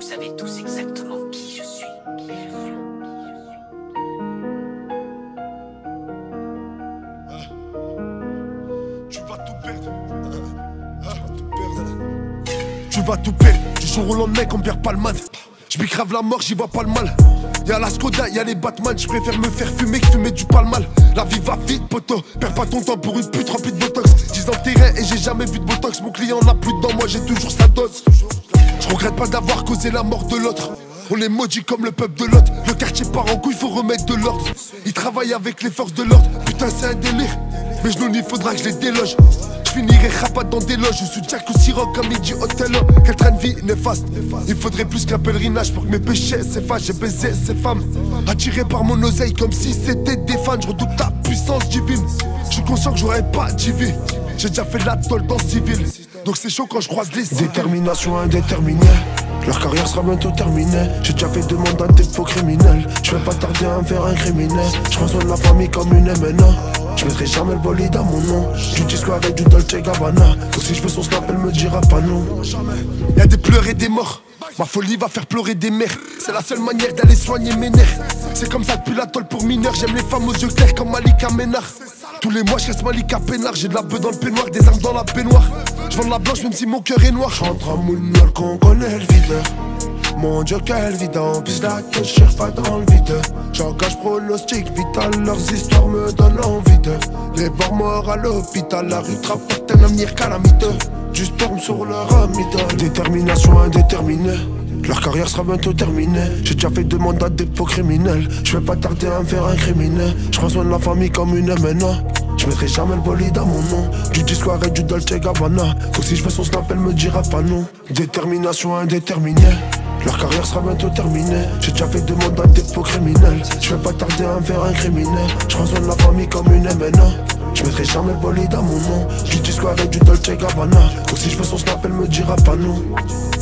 savez tous exactement qui je suis. Tu vas tout perdre. Tu vas tout perdre. Du jour au lendemain comme Pierre Palmade. J'm'y crave la mort, j'y vois pas le mal. Y'a la Skoda, y'a les Batman. J'préfère me faire fumer que fumer du palmal. La vie va vite, poto. Perds pas ton temps pour une pute remplie de botox. 10 ans de terrain et j'ai jamais vu de botox. Mon client n'a plus dedans, moi j'ai toujours sa dose. Je regrette pas d'avoir causé la mort de l'autre. On les maudit comme le peuple de l'autre. Le quartier part en couille, faut remettre de l'ordre. Ils travaillent avec les forces de l'ordre. Putain, c'est un délire. Mais je il faudra que je les déloge. Je finirai rapat dans des loges. Je suis Jack au Siroc comme il dit Othello. Quel train de vie néfaste. Il faudrait plus qu'un pèlerinage pour que mes péchés s'effacent. J'ai baisé ces femmes, attiré par mon oseille comme si c'était des fans. Je redoute ta puissance divine. Je suis conscient que j'aurais pas d'IV. J'ai déjà fait la tôle dans civil. Donc c'est chaud quand je croise les civils. Détermination indéterminée. Leur carrière sera bientôt terminée. J'ai déjà fait deux mandats de faux criminels. Je vais pas tarder à me faire incriminer. Je prends soin de la famille comme une MNA. Je mettrai jamais le bolide à mon nom. Du disco avec du Dolce Gabbana. Donc si je veux son snap, elle me dira pas non. Y'a des pleurs et des morts. Ma folie va faire pleurer des mères. C'est la seule manière d'aller soigner mes nerfs. C'est comme ça depuis la tôle pour mineurs. J'aime les femmes aux yeux clairs comme Malika Ménard. Tous les mois je reste Malika Pénard. J'ai de la beuh dans le peignoir, des armes dans la baignoire. Je vends de la blanche même si mon cœur est noir. J'entre à Moulinoir qu'on connaît le videur. Mon Dieu quel vidant, puis la que je cherche pas dans le vide. J'engage pronostic vital, leurs histoires me donnent envie de les voir morts à l'hôpital, la rue rapporte un avenir calamiteux. Du sperme sur leur amygdale. Détermination indéterminée. Leur carrière sera bientôt terminée. J'ai déjà fait deux mandats de dépôt criminel. Je vais pas tarder à me faire incriminer. Je prends soin de la famille comme une MNA. Je mettrai jamais le bolide à mon nom. Du disco avec du Dolce Gabbana. Donc si je veux son snap, elle me dira pas non. Détermination indéterminée. Leur carrière sera bientôt terminée. J'ai déjà fait deux mandats de dépôt criminel. Je vais pas tarder à me faire incriminer. Je prends soin de la famille comme une MNA. Je mettrai jamais le bolide à mon nom. Du disco avec du Dolce Gabbana. Donc si je veux son snap, elle me dira pas non.